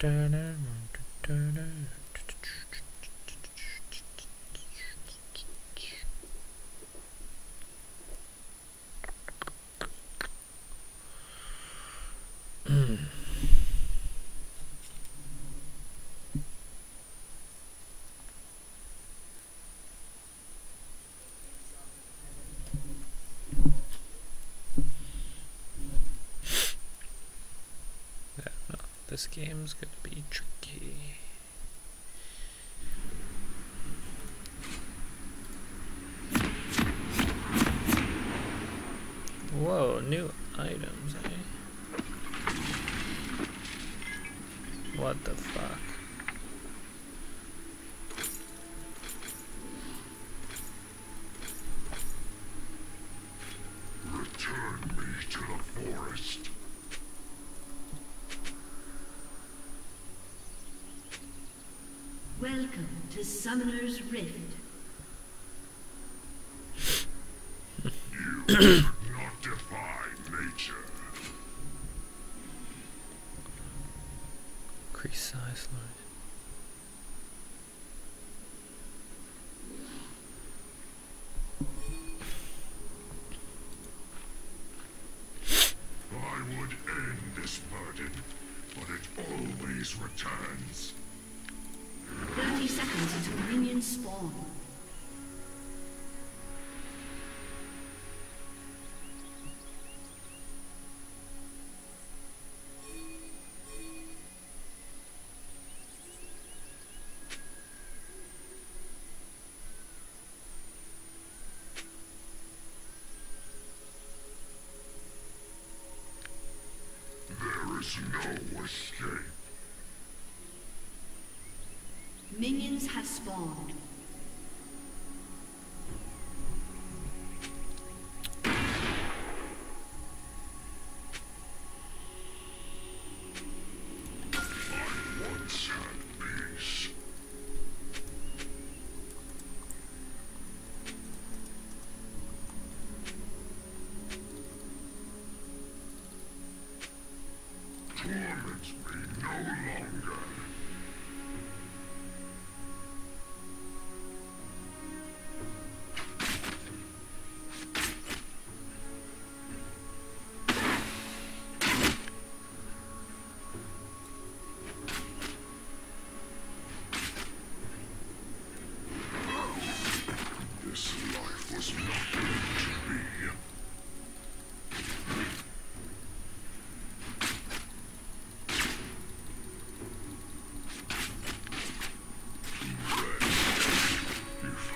This game's gonna be tricky. Whoa, new items, eh? What the fuck? Return me to the forest. Welcome to Summoner's Rift. You should not defy nature. Increase size line. I would end this burden, but it always returns. 30 seconds until minions spawn. There is no escape. Minions have spawned. I once had peace. Torment me no longer. This life was not meant to be. If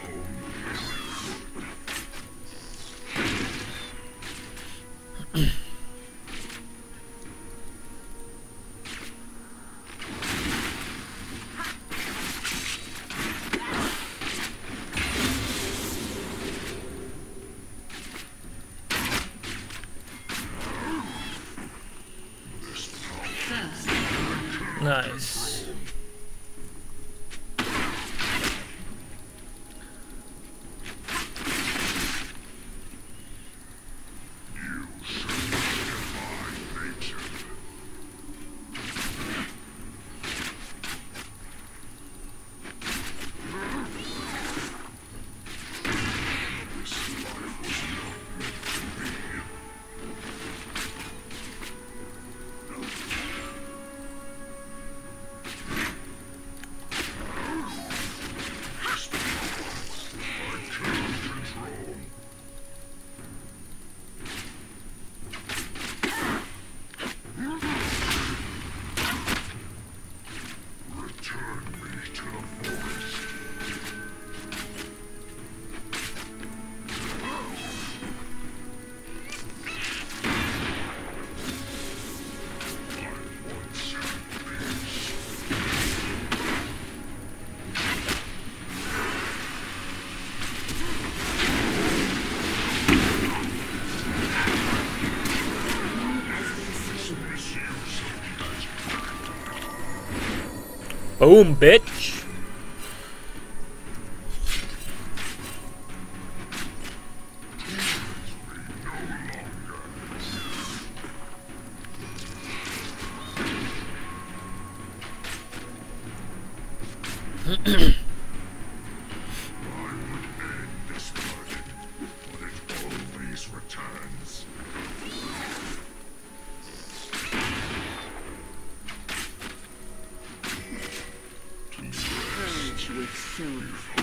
only. Nice. You should defy nature. This life was not meant to be. I cannot control. Return me to the forest. I once had peace. Misuse of magic. Boom, bitch. this burden, but it always returns. Purge with silver.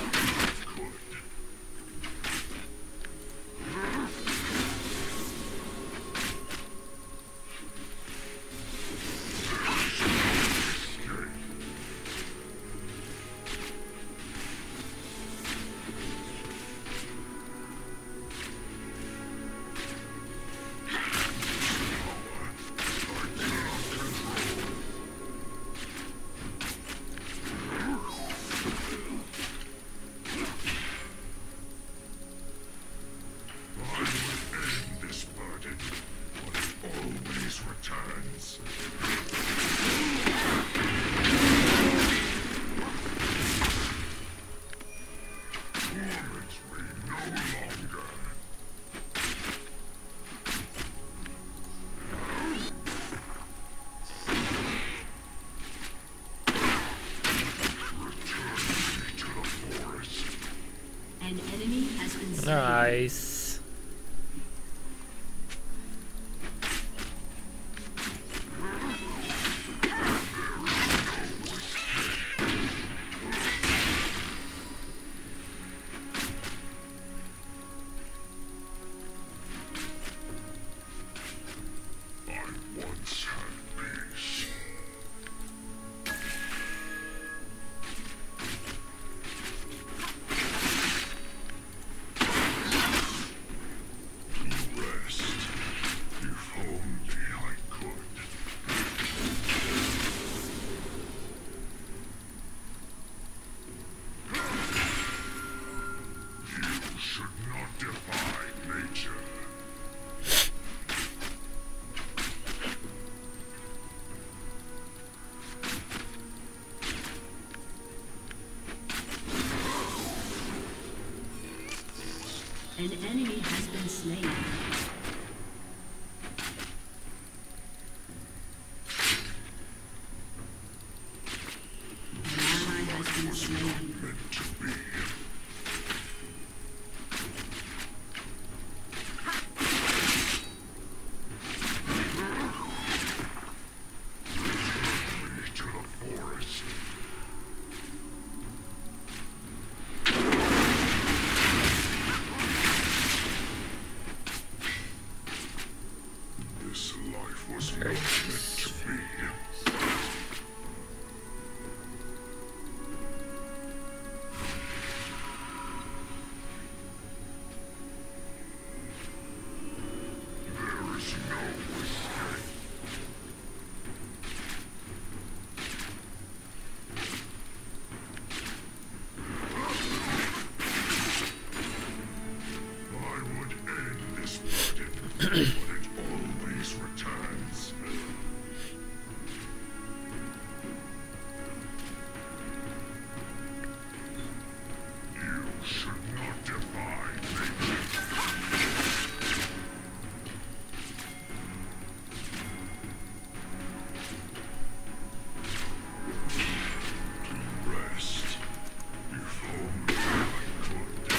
An enemy has been slain. Nice. Once had peace. Rest. If only I could. You should not defy nature. An enemy has been slain. An ally has been slain. Meant to be. Me to the forest. This life was not meant to be. There is no escape. I would end this burden, but it always returns. You should not defy nature. Rest. If only I could.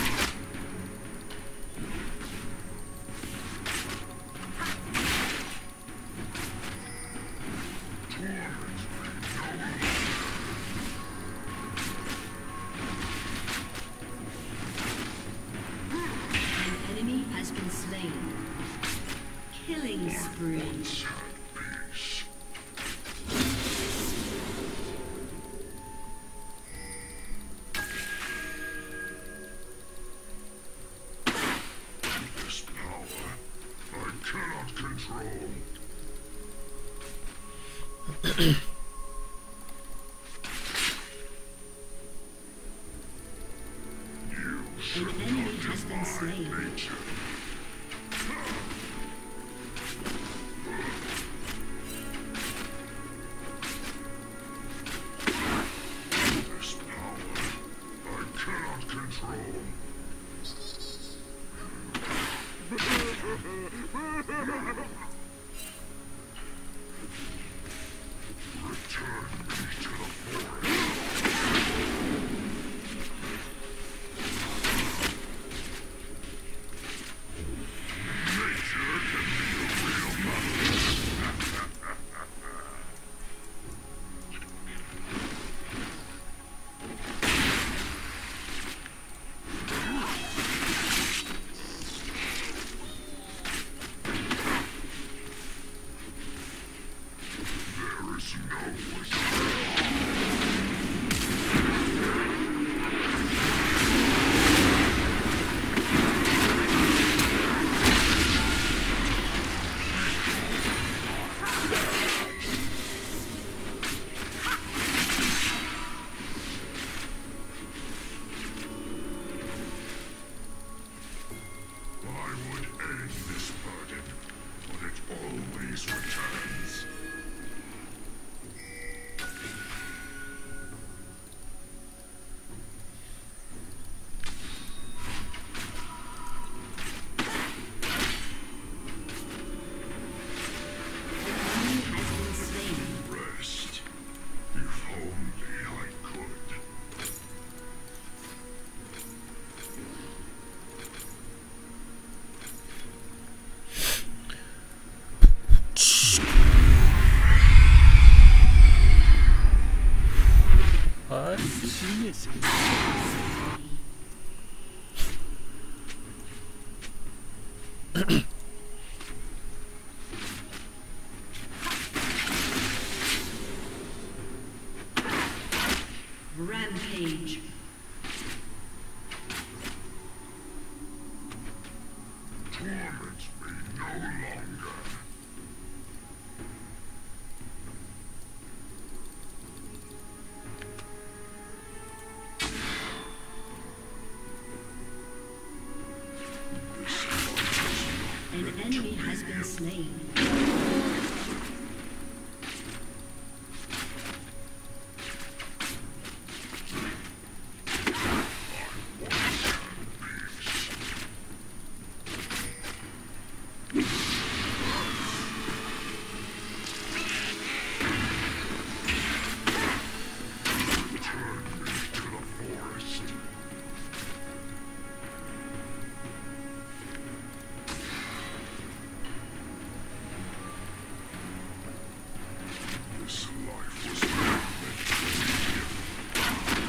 An enemy has been slain. Killing spree. Once had peace. This power I cannot control. You should An enemy not has been defy slain. nature. This power I cannot control. Return me to the forest. This is Rampage. Torment me no longer. An enemy has been slain. Return me to the forest. This life was not meant to be.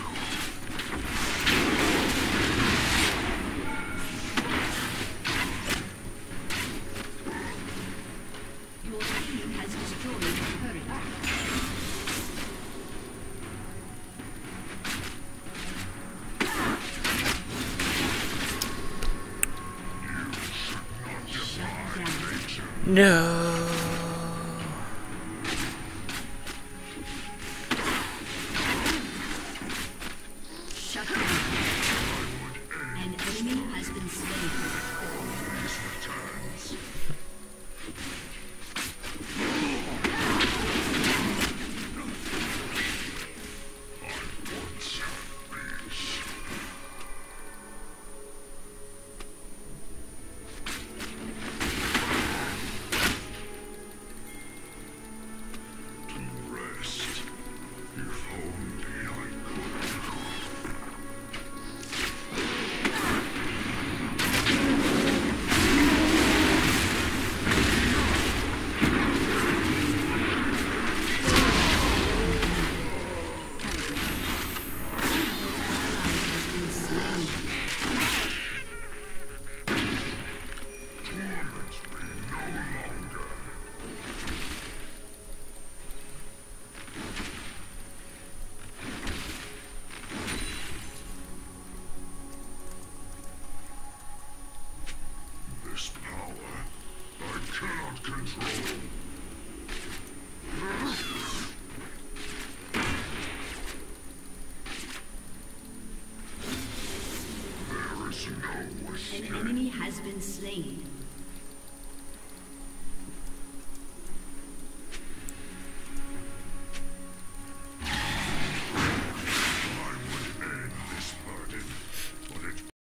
Your team has destroyed the turret. Shut down. No. Shut down. An enemy has been slain. Always returns. I once had peace. To rest, if only I could. Torment me no longer. This power I cannot control. There is no An escape. enemy has been slain.